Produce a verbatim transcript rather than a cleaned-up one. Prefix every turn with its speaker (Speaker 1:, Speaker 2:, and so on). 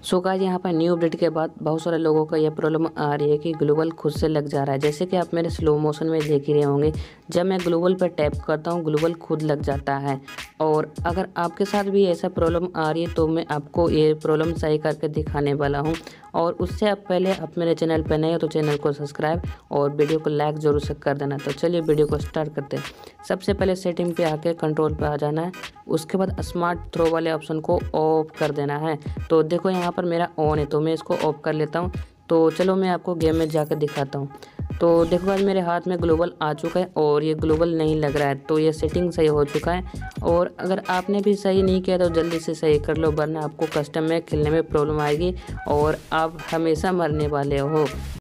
Speaker 1: So guys यहाँ पर new update के बाद बहुत सारे लोगों का यह प्रॉब्लम आ रही है कि ग्लोबल खुद से लग जा रहा है। जैसे कि आप मेरे स्लो मोशन में देख ही रहे होंगे, जब मैं ग्लोबल पर टैप करता हूँ ग्लोबल खुद लग जाता है। और अगर आपके साथ भी ऐसा प्रॉब्लम आ रही है तो मैं आपको ये प्रॉब्लम सही करके दिखाने वाला हूँ। और उससे आप पहले आप मेरे चैनल पर नए हो तो चैनल को सब्सक्राइब और वीडियो को लाइक ज़रूर से कर देना। तो चलिए वीडियो को स्टार्ट करते हैं। सबसे पहले सेटिंग पे आके कंट्रोल पे आ जाना है, उसके बाद स्मार्ट थ्रो वाले ऑप्शन को ऑफ कर देना है। तो देखो यहाँ पर मेरा ऑन है तो मैं इसको ऑफ कर लेता हूँ। तो चलो मैं आपको गेम में जाकर दिखाता हूँ। तो देखो आज मेरे हाथ में ग्लोबल आ चुका है और ये ग्लोबल नहीं लग रहा है, तो ये सेटिंग सही हो चुका है। और अगर आपने भी सही नहीं किया तो जल्दी से सही कर लो, वरना आपको कस्टम में खेलने में प्रॉब्लम आएगी और आप हमेशा मरने वाले हो।